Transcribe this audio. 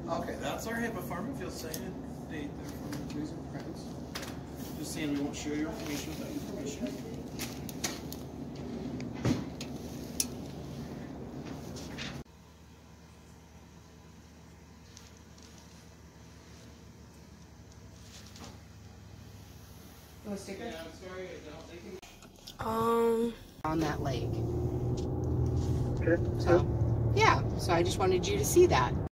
Okay, that's our HIPAA form. If you'll sign a date there for me, please, and friends. Just saying we won't share your information without your permission. Want a sticker? Yeah, I'm sorry, I don't think on that lake. Okay. So, yeah. So I just wanted you to see that.